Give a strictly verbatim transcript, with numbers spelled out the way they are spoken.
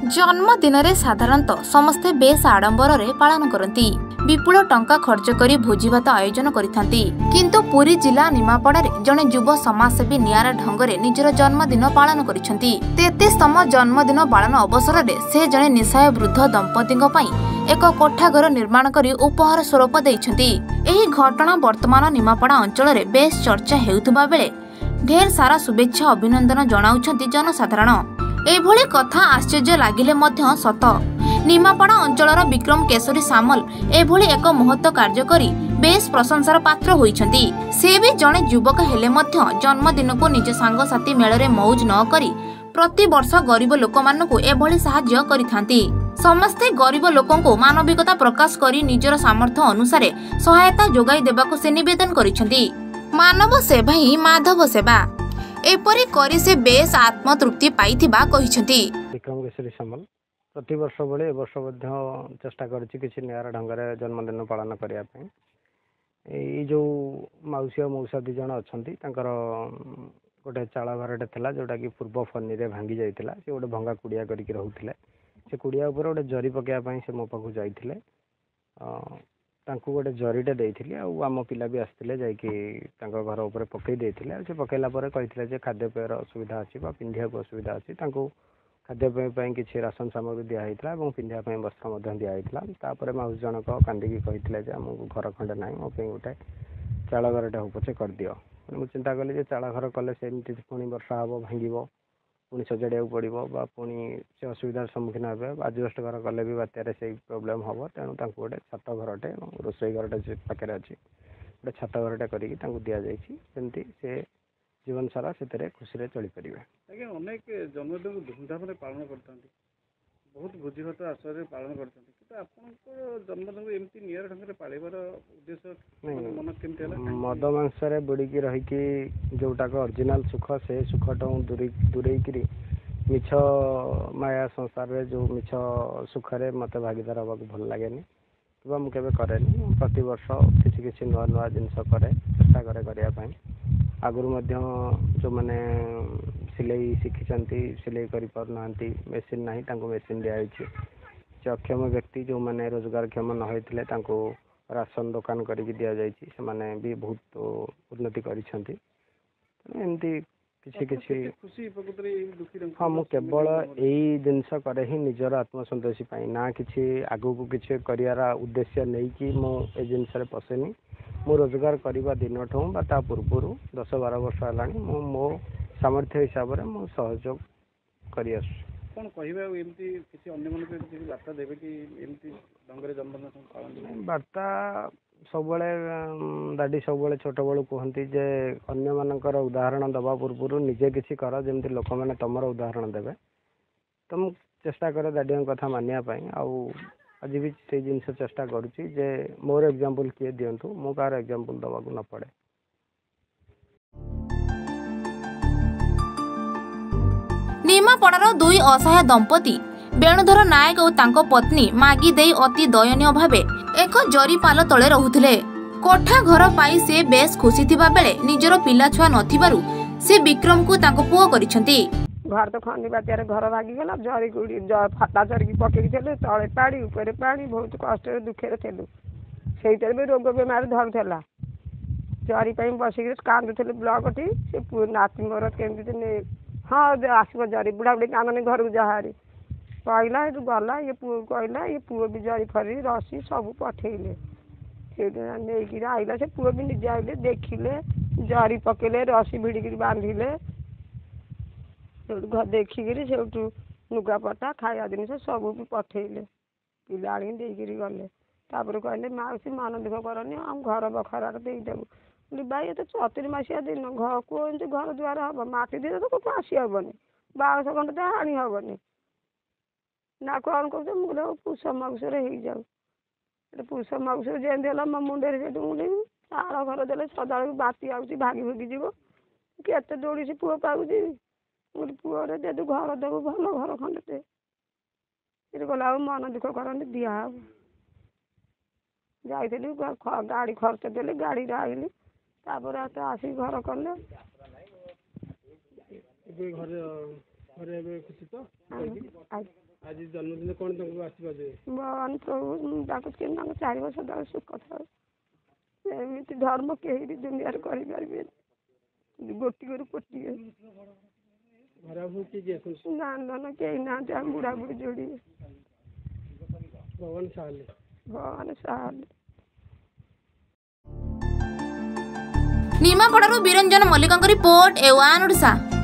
जन्मदिन रे साधारणतः समस्ते बेस आडंबर रे पालन करती विपुल टंका खर्च करी भोजी भात आयोजन करिथांती किंतु पुरी जिला निमापड़ा रे जने युव समाजसेवी नियारा ढंग रे निजर जन्मदिन पालन करिसंती। तैंतीसतम जन्मदिन पालन अवसर रे से जने निशाय वृद्ध दंपति एक कोठाघर निर्माण करी उपहार स्वरूप देइछंती। एही घटना वर्तमान निमापड़ा अंचल रे बेस चर्चा हेउथबा बेले ढेर सारा शुभेच्छा अभिनंदन जणाउछंती जनसाधारण। एभली कथा आश्चर्य लागिले मध्य सत निमापड़ा अंचलर विक्रम केशरी सामल एभली एक महत्व कार्य करी बेस प्रशंसार पात्र होइछंती। से भी जणे युवक हेले मध्य जन्मदिन को निज सांगसाथी मेଳରେ मौज न करी प्रति वर्ष गरीब लोक मानकु एभली सहाय्य करिथांती। समस्ते गरीब लोकंकु मानविकता प्रकाश करी निजर सामर्थ्य अनुसारे सहायता जोगाई देबाकु से निवेदन करिछंती। मानव सेवा ही माधव सेवा एपरी करी से बेस आत्मतृप्ति पाइथिबा कहिसंती। विक्रम केशरी सामल प्रति वर्ष बळे वर्ष मध्य चेष्टा करछि किछि नियारा ढंगरे जन्मदिन पालन करिया पई। ए जो माउसी और मौसा दि जण अछंती तांकर गोटे चाळ घरटे थिला जोटा कि पूर्व फनी रे भांगी जाइतिला। से गोटे भंगा कुडिया करिक रहुथिले। से कुडिया ऊपर गोटे जरी पकेया पई से मो पाखु जाइतिले। अ तांकु गोटे जरीटे देइथिले आ आम पिला भी आस्तिले जाइकि तांको घर ऊपर पकई देइथिले। से पकेला परे कहिथिले जे खाद्य पेयर असुविधा अछि बा पिंधिया को असुविधा अछि तांको खाद्य पेय पई किछि राशन सामग्री दिया हैतला एवं पिंधिया पई वस्त्र मध्य दिया हैतला। तापरे माउस जनक कांदिकी कहिथिले जे हमकु घर खंडे नाही मो पई गोटे चाळ घरटे हो पछे कर दियो। मु चिंता कले जे चाळ घर कले सेमति पुणी वर्षा हबो भांगिबो पुणी सजाड़िया पड़ो बा पुणी से असुविधार सम्मुखीन हे। आजबेस्ट घर कले भी बात्यारे से प्रोब्लेम हम तेणु गोटे छात घरटे रोसई घरटे पाखे अच्छी गोटे छात घरटे कर दि जामती से जीवन सारा से खुशी चली पारे। आज्ञा अनेक जन्मदिन धूमधाम पालन करते बहुत भोजी भात आश्रय पालन करते जन्मदिन एमती नियर ढंग पालिबार उद्देश्य मन केमती मद मांसरे बुड़ीकी रहीकि जोटाक ओरिजिनल सुख से सुखटा दूरे दूरेकरी मिछ माया संसार रे जो मिछ सुखरे मत भागीदार हवा भल लगे कि मुझे कैसे प्रति वर्ष किसी किसी नुआ नुआ जिनस करे चेष्टा करे करने आगुरी जो मैंने सिलाई शिखी सिलाई करना मेसीन ना मेसीन दिखाई से अक्षम व्यक्ति जो मैंने रोजगार क्षम न होते राशन दुकान करके दि जाने भी बहुत उन्नति करमती किसी किसी हाँ मुझे केवल यही जिनस करे ही निजर आत्मसंतोषी ना कि आगू को किसी कर उद्देश्य नहीं कि मुझे जिनस पशेनी मु रोजगार करने दिन ठूँ पूर्व दस बार वर्ष है मो सामर्थ्य हिसाब से सहयोग कर कौन कह बार्ता देवे कि जन्मदिन बार्ता सब दादी सब छोट बड़ू कहती जे अन्य मानकर उदाहरण दबा पूर्व निजे किसी कर जमी लोक मैंने तुम उदाहरण देवे तो मुझे चेष्टा करे दादी कथा मानियापाई आज भी से जिनस चेष्टा करुच्ची जे मोर एग्जांपल किए दिंतु मु कार एग्जांपल दबा न पड़े। निमापड़ार दुई असहाय दंपति वेणुधर नायक और तांको पत्नी मागी देई अति दयनीय भावे एक जरी पाल तले रहुथिले। कोठा घर पाई से बेस खुशी थिबा बेले निजर पिला छुआ नथिबारु से विक्रम को तांको पुओ करिसंती। घर तो खंडी बात्यारे घर भागीगला जरी गुड़ी फाटा जरिकी पकई थे तले पाड़ी ऊपर पाड़ी बहुत कष्ट दुखे थेलु से भी रोग बेमार धरला जरी बसिक कांदुले ब्लक टी से नाती मोर केमती हाँ आसब जरी बुढ़ा बुढ़ी कांदनी घर को जहारी कहला ये गला ये पुओ कहला ये पुओ भी जरी फरी रसी सब पठेले नहीं आइला से पुओ भी निजे आइले देखिले जरी पकेले रसी भिड़िकी बांधिले घर देखिकी से लुगापटा खाया जिन सब भी पठेले पिला आनी देकर गले तापर कहले माउसी मन दुख करनी हम घर बखरार देदेबू भाई ये चतुरी मसीहा दिन घर कौन घर द्वार हम मटी दे तो कौन आसी हेनी बारश खंड तो हाणी हेनी ना कौन कह मुझे पुष मगुसर हो जाऊ पुष मगुसर जमी है मो मुंडे से मुंडे चार घर देले सदा बाती आती भागी भुगी जीव केते दौड़ी से पुओ पाऊँगी मुझे पुअरे दे घर देव भल घर खंडे ये गला मन दुख करनी दिहा जाइली गाड़ी खर्च देली गाड़ी आइली तापर आसी घर कले घर खुशी तो आज जन्मदिन कौन तुमको आशीर्वाद दे भगवान प्रभु डाकुଛି ତାଙ୍କ ଚାରି ବର୍ଷ ତଳେ ସୁଖ ଥାଉ ଏମିତି ଧର୍ମ କେହି ବି ଦୁନିଆରେ କରିପାରିବେନି ଗୋଟିକରୁ କୋଟିଏ ଘର କିଏ କିଏ ଅଛନ୍ତି ନା ନା କେହି ନାହାନ୍ତି ଆମେ ବୁଢ଼ା ବୁଢ଼ୀ ଯୋଡ଼ିଏ ଭଗବାନ ସାହାଯ୍ୟ ଭଗବାନ ସାହାଯ୍ୟ। ନିମାପଡ଼ାରୁ ବିରଞ୍ଜନ ମଲ୍ଲିକଙ୍କ ରିପୋର୍ଟ ଏ ୱାନ୍ ଓଡ଼ିଶା।